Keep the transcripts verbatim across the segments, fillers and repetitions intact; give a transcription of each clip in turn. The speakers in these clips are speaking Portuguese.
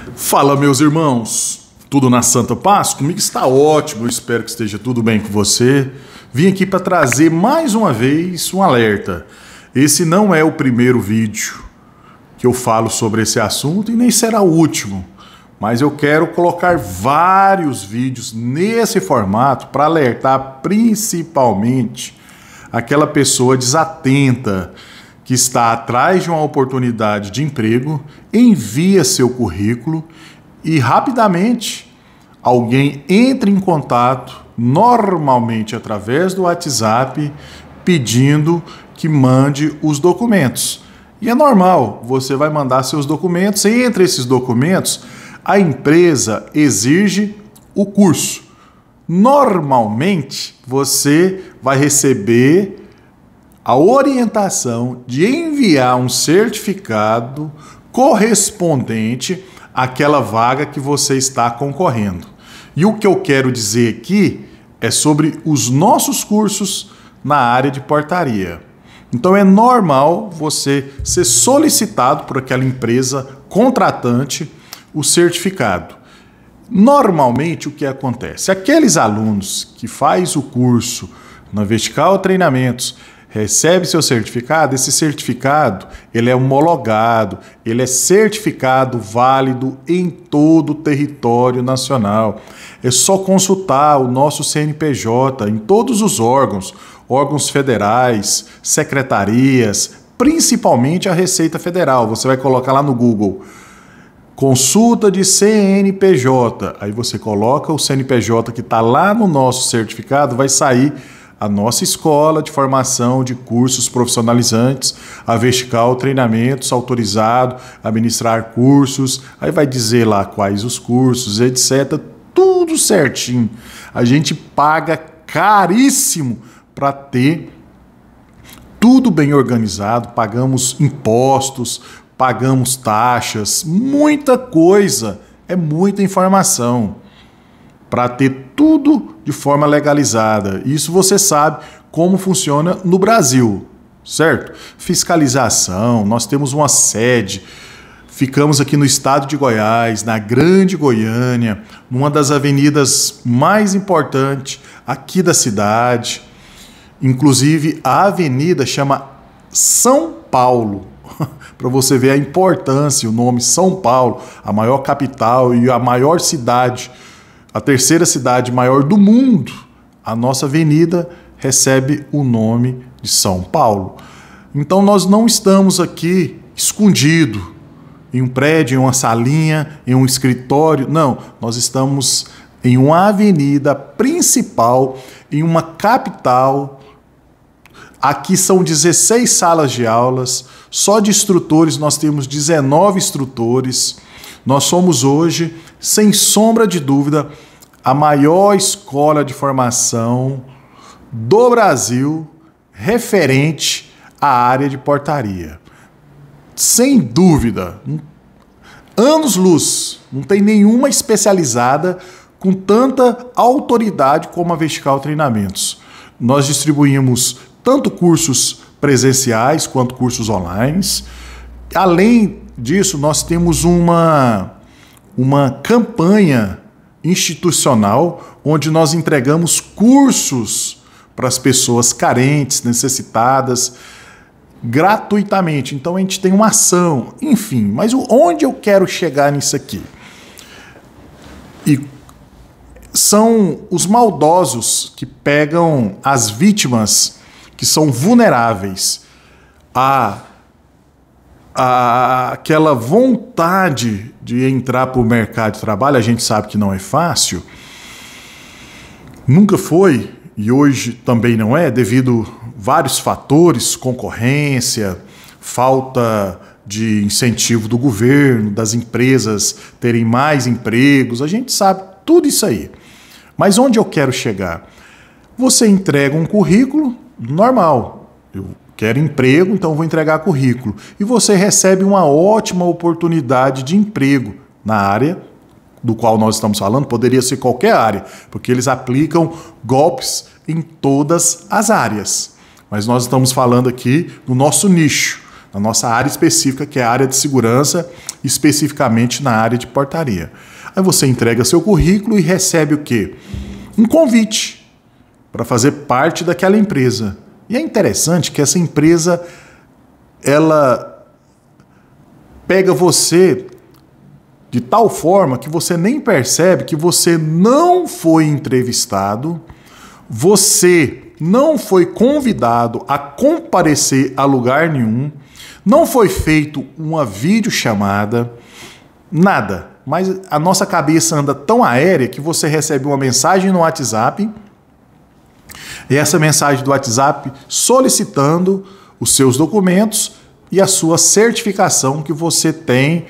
Fala, meus irmãos, tudo na Santa Paz? Comigo está ótimo, eu espero que esteja tudo bem com você. Vim aqui para trazer mais uma vez um alerta. Esse não é o primeiro vídeo que eu falo sobre esse assunto e nem será o último, mas eu quero colocar vários vídeos nesse formato para alertar principalmente aquela pessoa desatenta que está atrás de uma oportunidade de emprego, envia seu currículo e rapidamente alguém entra em contato, normalmente através do WhatsApp, pedindo que mande os documentos. E é normal, você vai mandar seus documentos, e entre esses documentos, a empresa exige o curso. Normalmente, você vai receber a orientação de enviar um certificado correspondente àquela vaga que você está concorrendo. E o que eu quero dizer aqui é sobre os nossos cursos na área de portaria. Então é normal você ser solicitado por aquela empresa contratante o certificado. Normalmente o que acontece? Aqueles alunos que faz o curso na Vertical Treinamentos recebe seu certificado, esse certificado ele é homologado, ele é certificado válido em todo o território nacional. É só consultar o nosso C N P J em todos os órgãos, órgãos federais, secretarias, principalmente a Receita Federal. Você vai colocar lá no Google, consulta de C N P J, aí você coloca o C N P J que está lá no nosso certificado, vai sair a nossa escola de formação de cursos profissionalizantes, a Vertical Treinamentos, autorizado a ministrar cursos, aí vai dizer lá quais os cursos, etcétera. Tudo certinho. A gente paga caríssimo para ter tudo bem organizado, pagamos impostos, pagamos taxas, muita coisa, é muita informação para ter tudo de forma legalizada. Isso você sabe como funciona no Brasil, certo? Fiscalização, nós temos uma sede, ficamos aqui no estado de Goiás, na Grande Goiânia, numa das avenidas mais importantes aqui da cidade. Inclusive, a avenida chama São Paulo, para você ver a importância, o nome São Paulo, a maior capital e a maior cidade, a terceira cidade maior do mundo, a nossa avenida recebe o nome de São Paulo. Então nós não estamos aqui escondido em um prédio, em uma salinha, em um escritório. Não, nós estamos em uma avenida principal, em uma capital. Aqui são dezesseis salas de aulas, só de instrutores nós temos dezenove instrutores. Nós somos hoje, sem sombra de dúvida, a maior escola de formação do Brasil referente à área de portaria. Sem dúvida, anos-luz, não tem nenhuma especializada com tanta autoridade como a Vertical Treinamentos. Nós distribuímos tanto cursos presenciais quanto cursos online. Além disso, nós temos uma, uma campanha institucional onde nós entregamos cursos para as pessoas carentes, necessitadas, gratuitamente. Então a gente tem uma ação, enfim. Mas onde eu quero chegar nisso aqui? E são os maldosos que pegam as vítimas que são vulneráveis a A, aquela vontade de entrar para o mercado de trabalho. A gente sabe que não é fácil, nunca foi e hoje também não é, devido a vários fatores, concorrência, falta de incentivo do governo, das empresas terem mais empregos, a gente sabe tudo isso aí. Mas onde eu quero chegar? Você entrega um currículo normal, eu quero emprego, então vou entregar currículo. E você recebe uma ótima oportunidade de emprego na área do qual nós estamos falando, poderia ser qualquer área, porque eles aplicam golpes em todas as áreas. Mas nós estamos falando aqui do nosso nicho, na nossa área específica, que é a área de segurança, especificamente na área de portaria. Aí você entrega seu currículo e recebe o quê? Um convite para fazer parte daquela empresa. E é interessante que essa empresa, ela pega você de tal forma que você nem percebe que você não foi entrevistado, você não foi convidado a comparecer a lugar nenhum, não foi feito uma videochamada, nada. Mas a nossa cabeça anda tão aérea que você recebe uma mensagem no WhatsApp, e essa mensagem do WhatsApp solicitando os seus documentos e a sua certificação que você tem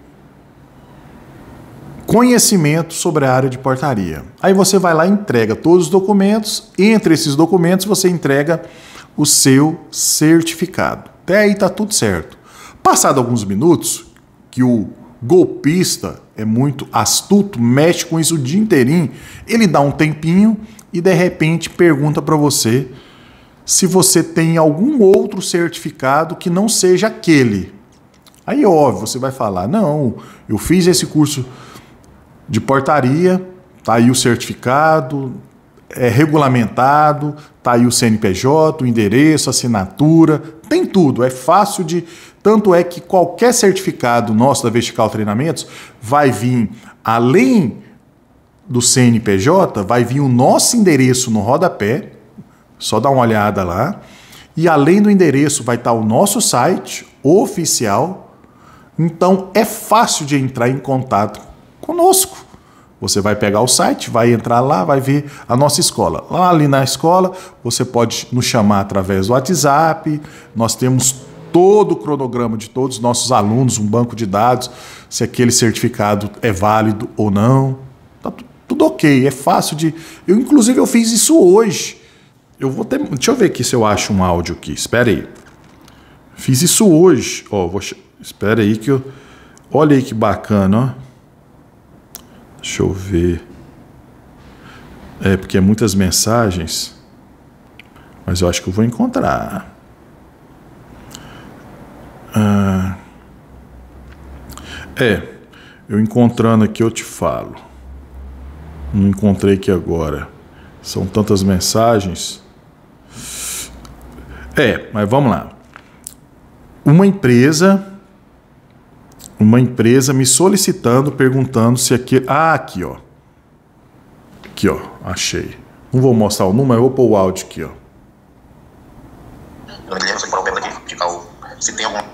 conhecimento sobre a área de portaria. Aí você vai lá e entrega todos os documentos, entre esses documentos você entrega o seu certificado. Até aí tá tudo certo. Passado alguns minutos, que o golpista é muito astuto, mexe com isso o dia inteirinho, ele dá um tempinho e de repente pergunta para você se você tem algum outro certificado que não seja aquele. Aí óbvio, você vai falar, não, eu fiz esse curso de portaria, tá aí o certificado, é regulamentado, tá aí o C N P J, o endereço, assinatura, tem tudo, é fácil de... Tanto é que qualquer certificado nosso da Vertical Treinamentos vai vir, além do C N P J, vai vir o nosso endereço no rodapé, só dá uma olhada lá, e além do endereço vai estar o nosso site oficial, então é fácil de entrar em contato conosco. Você vai pegar o site, vai entrar lá, vai ver a nossa escola. Lá ali na escola, você pode nos chamar através do WhatsApp, nós temos todo o cronograma de todos os nossos alunos, um banco de dados, se aquele certificado é válido ou não. Tá tudo ok, é fácil de... Eu, inclusive, eu fiz isso hoje. Eu vou ter... Deixa eu ver aqui se eu acho um áudio aqui. Espera aí. Fiz isso hoje. Ó, vou... Espera aí que eu... Olha aí que bacana, ó. Deixa eu ver. É, porque é muitas mensagens. Mas eu acho que eu vou encontrar. Ah, é, eu encontrando aqui eu te falo. Não encontrei aqui agora. São tantas mensagens. É, mas vamos lá. Uma empresa... Uma empresa me solicitando, perguntando se aqui... Ah, aqui, ó. Aqui, ó. Achei. Não vou mostrar o número, eu vou pôr o áudio aqui, ó. Se tem algum...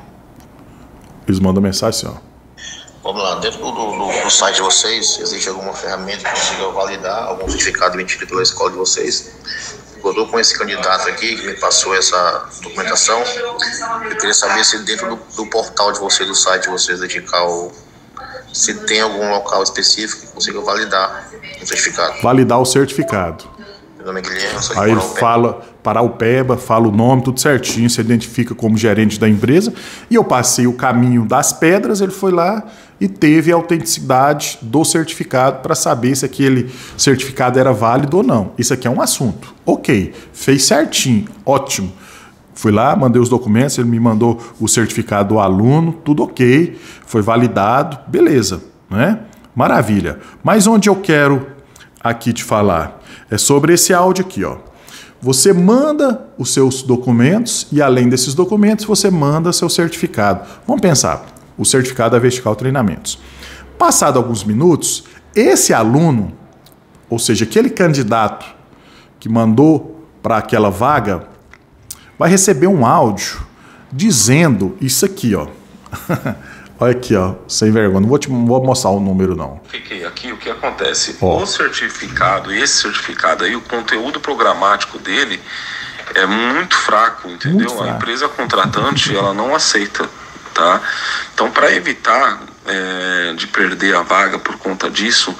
Eles mandam mensagem assim, ó. Vamos lá, dentro do, do, do site de vocês, existe alguma ferramenta que consiga validar algum certificado emitido pela escola de vocês? Eu estou com esse candidato aqui que me passou essa documentação. Eu queria saber se dentro do, do portal de vocês, do site de vocês, Vertical, se tem algum local específico que consiga validar o certificado. Validar o certificado. Meu nome é Guilherme, sou de Aí ele Paraupeba. fala Paraupeba, fala o nome, tudo certinho, se identifica como gerente da empresa. E eu passei o caminho das pedras, ele foi lá e teve a autenticidade do certificado para saber se aquele certificado era válido ou não. Isso aqui é um assunto. Ok, fez certinho, ótimo. Fui lá, mandei os documentos, ele me mandou o certificado do aluno, tudo ok, foi validado, beleza, né? Maravilha. Mas onde eu quero aqui te falar é sobre esse áudio aqui, ó. Você manda os seus documentos e, além desses documentos, você manda seu certificado. Vamos pensar, o certificado da Vertical Treinamentos. Passado alguns minutos, esse aluno, ou seja, aquele candidato que mandou para aquela vaga, vai receber um áudio dizendo isso aqui, ó. Olha aqui, ó, sem vergonha. Não vou te não vou mostrar o número, não. Fiquei aqui, o que acontece? Ó. O certificado, esse certificado aí, o conteúdo programático dele é muito fraco, entendeu? Muito fraco. A empresa contratante, ela não aceita, tá? Então, para evitar é, de perder a vaga por conta disso,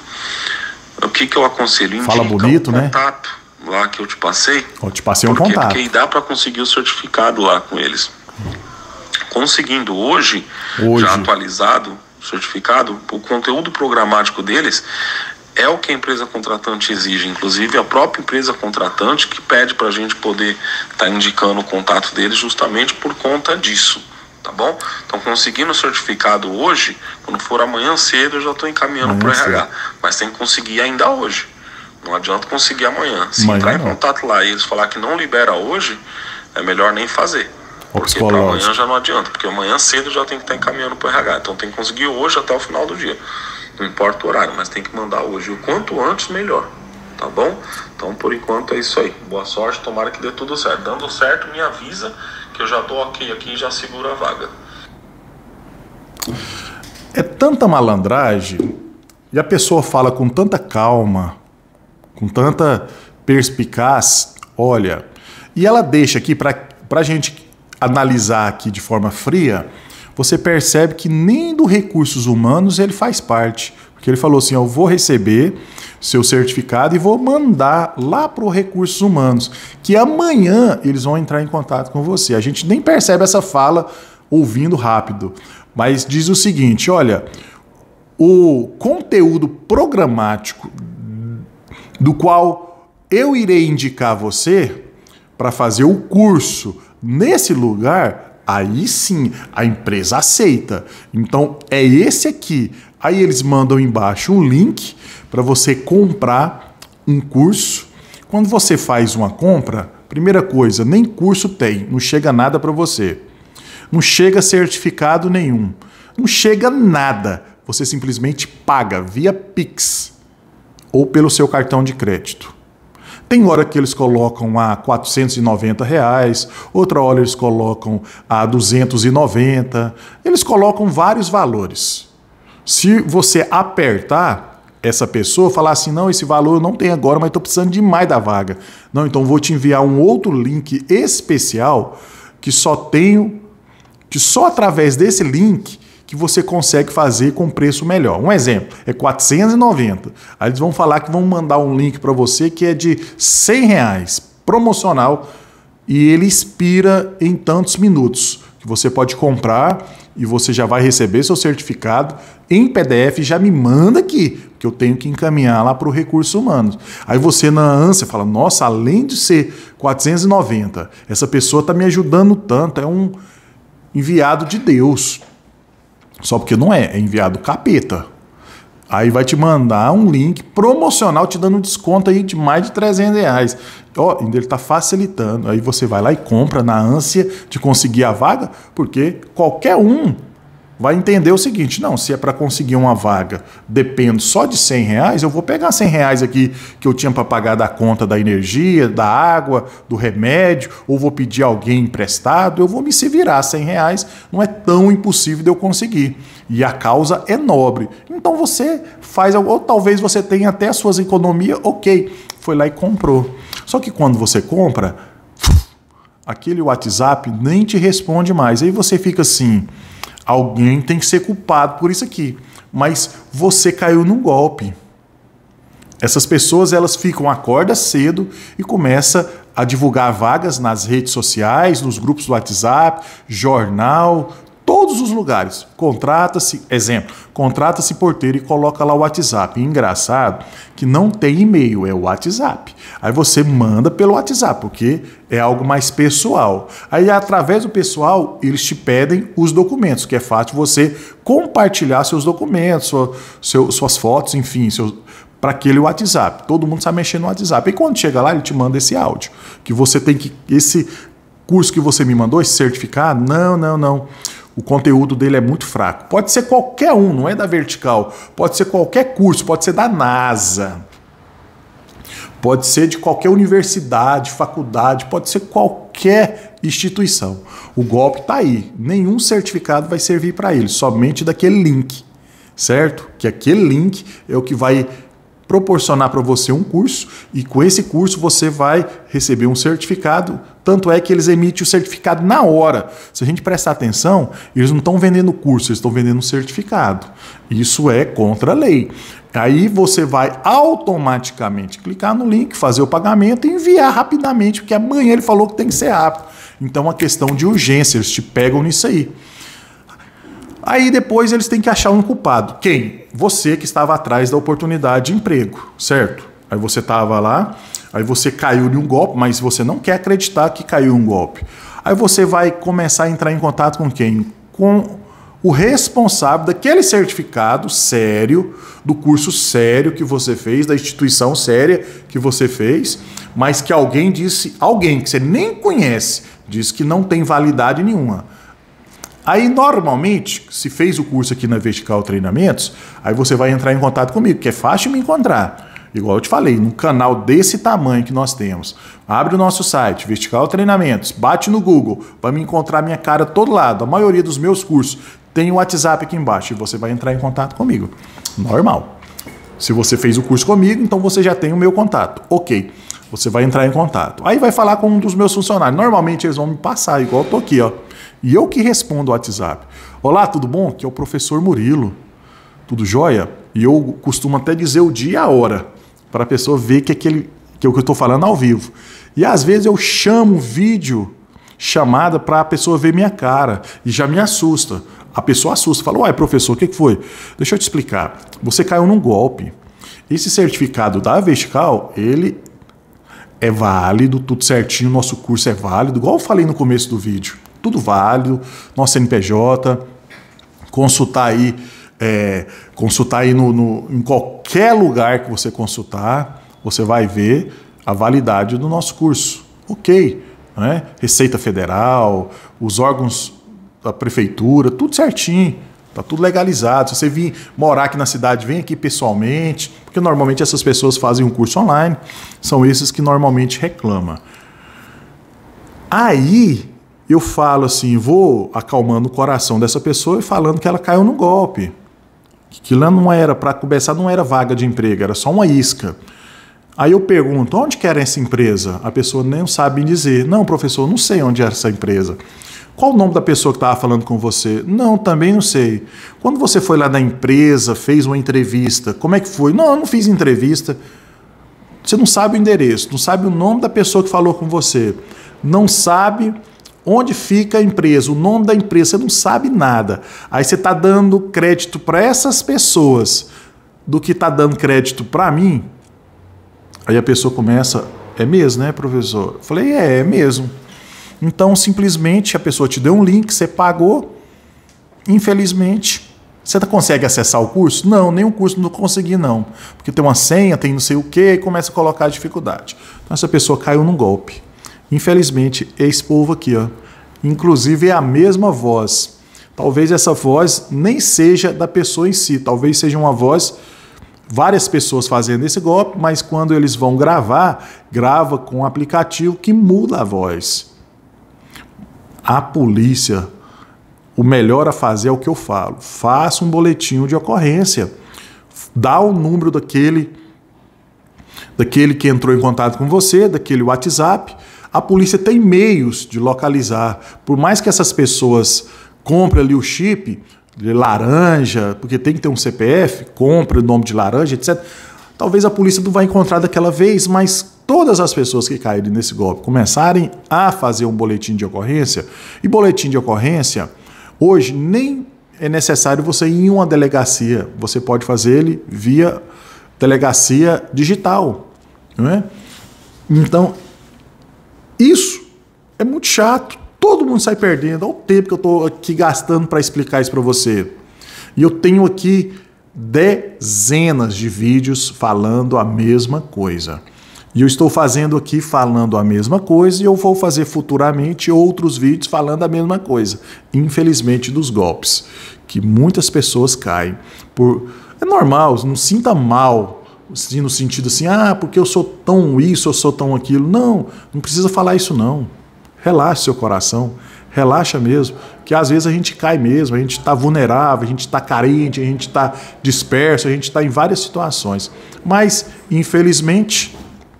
o que, que eu aconselho? Fala Indica bonito, o né? contato lá que eu te passei. Eu te passei um Por quê? contato. Porque aí dá para conseguir o certificado lá com eles. Conseguindo hoje, Hoje. já atualizado o certificado, o conteúdo programático deles é o que a empresa contratante exige. Inclusive, a própria empresa contratante que pede para a gente poder estar tá indicando o contato deles justamente por conta disso. tá bom? Então, conseguindo o certificado hoje, quando for amanhã cedo, eu já estou encaminhando para o R H. Mas tem que conseguir ainda hoje. Não adianta conseguir amanhã. Se amanhã entrar em não. contato lá e eles falar que não libera hoje, é melhor nem fazer. Porque para amanhã já não adianta, porque amanhã cedo já tem que estar encaminhando para o R H. Então tem que conseguir hoje até o final do dia. Não importa o horário, mas tem que mandar hoje. O quanto antes, melhor. Tá bom? Então por enquanto é isso aí. Boa sorte, tomara que dê tudo certo. Dando certo, me avisa que eu já tô ok aqui e já seguro a vaga. É tanta malandragem e a pessoa fala com tanta calma, com tanta perspicaz, olha, e ela deixa aqui para a gente analisar aqui de forma fria, você percebe que nem do recursos humanos ele faz parte. Porque ele falou assim, eu vou receber seu certificado e vou mandar lá para o recursos humanos, que amanhã eles vão entrar em contato com você. A gente nem percebe essa fala ouvindo rápido, mas diz o seguinte, olha, o conteúdo programático do qual eu irei indicar você para fazer o curso nesse lugar, aí sim a empresa aceita. Então é esse aqui. Aí eles mandam embaixo um link para você comprar um curso. Quando você faz uma compra, primeira coisa, nem curso tem, não chega nada para você. Não chega certificado nenhum. Não chega nada. Você simplesmente paga via Pix ou pelo seu cartão de crédito. Tem hora que eles colocam a quatrocentos e noventa reais, outra hora eles colocam a duzentos e noventa, eles colocam vários valores. Se você apertar essa pessoa, falar assim, não, esse valor eu não tenho agora, mas estou precisando demais da vaga. Não, então vou te enviar um outro link especial que só tenho, que só através desse link que você consegue fazer com preço melhor. Um exemplo, é quatrocentos e noventa. Aí eles vão falar que vão mandar um link para você que é de cem reais, promocional, e ele expira em tantos minutos, que você pode comprar e você já vai receber seu certificado em P D F, já me manda aqui, que eu tenho que encaminhar lá para o Recursos Humanos. Aí você na ânsia fala, nossa, além de ser quatrocentos e noventa, essa pessoa está me ajudando tanto, é um enviado de Deus. Só porque não é, é enviado capeta. Aí vai te mandar um link promocional te dando um desconto aí de mais de trezentos reais. Ó, ainda ele está facilitando. Aí você vai lá e compra na ânsia de conseguir a vaga, porque qualquer um vai entender o seguinte, não, se é para conseguir uma vaga, depende só de cem reais, eu vou pegar cem reais aqui que eu tinha para pagar da conta da energia, da água, do remédio, ou vou pedir alguém emprestado, eu vou me se virar, cem reais não é tão impossível de eu conseguir. E a causa é nobre. Então você faz, ou talvez você tenha até as suas economias, ok, foi lá e comprou. Só que quando você compra, aquele WhatsApp nem te responde mais. Aí você fica assim, alguém tem que ser culpado por isso aqui. Mas você caiu num golpe. Essas pessoas, elas ficam, acordam cedo e começam a divulgar vagas nas redes sociais, nos grupos do WhatsApp, jornal, todos os lugares. Contrata-se, exemplo, contrata-se porteiro e coloca lá o WhatsApp. E engraçado que não tem e-mail, é o WhatsApp. Aí você manda pelo WhatsApp, porque é algo mais pessoal. Aí, através do pessoal, eles te pedem os documentos, que é fácil você compartilhar seus documentos, sua, seu, suas fotos, enfim, seus, para aquele WhatsApp. Todo mundo sabe mexer no WhatsApp. E quando chega lá, ele te manda esse áudio, que você tem que... Esse curso que você me mandou, esse certificado, não, não, não. O conteúdo dele é muito fraco. Pode ser qualquer um, não é da Vertical. Pode ser qualquer curso, pode ser da NASA. Pode ser de qualquer universidade, faculdade, pode ser qualquer instituição. O golpe está aí. Nenhum certificado vai servir para ele, somente daquele link, certo? Que aquele link é o que vai proporcionar para você um curso, e com esse curso você vai receber um certificado. Tanto é que eles emitem o certificado na hora. Se a gente prestar atenção, eles não estão vendendo curso, eles estão vendendo um certificado. Isso é contra a lei. Aí você vai automaticamente clicar no link, fazer o pagamento e enviar rapidamente, porque amanhã ele falou que tem que ser rápido. Então é uma questão de urgência, eles te pegam nisso aí. Aí depois eles têm que achar um culpado. Quem? Você que estava atrás da oportunidade de emprego, certo? Aí você estava lá, aí você caiu em um golpe, mas você não quer acreditar que caiu em um golpe. Aí você vai começar a entrar em contato com quem? com o responsável daquele certificado sério, do curso sério que você fez, da instituição séria que você fez, mas que alguém disse, alguém que você nem conhece, disse que não tem validade nenhuma. Aí, normalmente, se fez o curso aqui na Vertical Treinamentos, aí você vai entrar em contato comigo, que é fácil me encontrar. Igual eu te falei, num canal desse tamanho que nós temos. Abre o nosso site, Vertical Treinamentos, bate no Google, vai me encontrar minha cara todo lado. A maioria dos meus cursos tem o WhatsApp aqui embaixo e você vai entrar em contato comigo. Normal. Se você fez o curso comigo, então você já tem o meu contato. Ok. Você vai entrar em contato. Aí vai falar com um dos meus funcionários. Normalmente eles vão me passar, igual eu tô aqui, ó. E eu que respondo o WhatsApp. Olá, tudo bom? Aqui é o professor Murilo. Tudo jóia? E eu costumo até dizer o dia e a hora, para a pessoa ver que, aquele, que é o que eu estou falando ao vivo. E às vezes eu chamo vídeo, chamada, para a pessoa ver minha cara. E já me assusta. A pessoa assusta. Fala, uai, professor, o que, que foi? Deixa eu te explicar. Você caiu num golpe. Esse certificado da Vertical, ele é válido, tudo certinho, nosso curso é válido, igual eu falei no começo do vídeo. Tudo válido, nosso C N P J, consultar aí, é, consultar aí no, no, em qualquer lugar que você consultar, você vai ver a validade do nosso curso. Ok, né? Receita Federal, os órgãos da prefeitura, tudo certinho, tá tudo legalizado. Se você vir morar aqui na cidade, vem aqui pessoalmente, porque normalmente essas pessoas fazem um curso online, são esses que normalmente reclamam. Aí eu falo assim, vou acalmando o coração dessa pessoa e falando que ela caiu no golpe. Que aquilo não era, para começar, não era vaga de emprego, era só uma isca. Aí eu pergunto, onde que era essa empresa? A pessoa nem sabe dizer. Não, professor, não sei onde era essa empresa. Qual o nome da pessoa que estava falando com você? Não, também não sei. Quando você foi lá na empresa, fez uma entrevista, como é que foi? Não, eu não fiz entrevista. Você não sabe o endereço, não sabe o nome da pessoa que falou com você, não sabe onde fica a empresa, o nome da empresa, você não sabe nada. Aí você está dando crédito para essas pessoas do que está dando crédito para mim. Aí a pessoa começa, é mesmo, né, professor? Eu falei, é, é mesmo. Então, simplesmente, a pessoa te deu um link, você pagou, infelizmente, você consegue acessar o curso? Não, nem o curso não consegui, não. Porque tem uma senha, tem não sei o quê, e começa a colocar dificuldade. Então, essa pessoa caiu num golpe. Infelizmente, esse povo aqui, ó, inclusive é a mesma voz. Talvez essa voz nem seja da pessoa em si, talvez seja uma voz, várias pessoas fazendo esse golpe, mas quando eles vão gravar, grava com um aplicativo que muda a voz. A polícia, o melhor a fazer é o que eu falo. Faça um boletim de ocorrência. Dá o número daquele, daquele que entrou em contato com você, daquele WhatsApp. A polícia tem meios de localizar. Por mais que essas pessoas comprem ali o chip de laranja, porque tem que ter um C P F, compra o nome de laranja, etcétera. Talvez a polícia não vai encontrar daquela vez, mas todas as pessoas que caírem nesse golpe começarem a fazer um boletim de ocorrência, e boletim de ocorrência, hoje nem é necessário você ir em uma delegacia, você pode fazer ele via delegacia digital, não é? Então, isso é muito chato, todo mundo sai perdendo, olha o tempo que eu estou aqui gastando para explicar isso para você. E eu tenho aqui dezenas de vídeos falando a mesma coisa. E eu estou fazendo aqui falando a mesma coisa e eu vou fazer futuramente outros vídeos falando a mesma coisa. Infelizmente, dos golpes, que muitas pessoas caem. Por... É normal, não sinta mal, assim, no sentido assim, ah, porque eu sou tão isso, eu sou tão aquilo. Não, não precisa falar isso não. Relaxe seu coração, relaxa mesmo, que às vezes a gente cai mesmo, a gente está vulnerável, a gente está carente, a gente está disperso, a gente está em várias situações. Mas, infelizmente...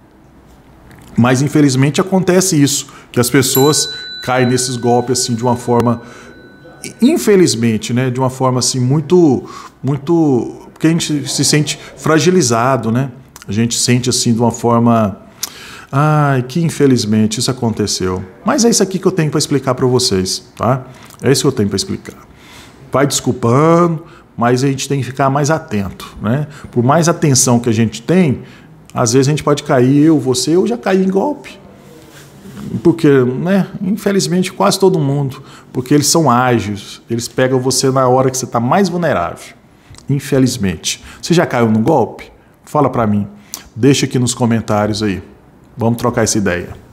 Mas, infelizmente, acontece isso, que as pessoas caem nesses golpes assim de uma forma, infelizmente, né, de uma forma assim muito, muito, porque a gente se sente fragilizado, né? A gente sente assim de uma forma, ai, que infelizmente isso aconteceu. Mas é isso aqui que eu tenho para explicar para vocês, tá? É isso que eu tenho para explicar. Vai desculpando, mas a gente tem que ficar mais atento, né? Por mais atenção que a gente tem, às vezes a gente pode cair, eu, você, eu já caí em golpe. porque, né, infelizmente, quase todo mundo, porque eles são ágeis, eles pegam você na hora que você está mais vulnerável, infelizmente. Você já caiu no golpe? Fala para mim, deixa aqui nos comentários aí, vamos trocar essa ideia.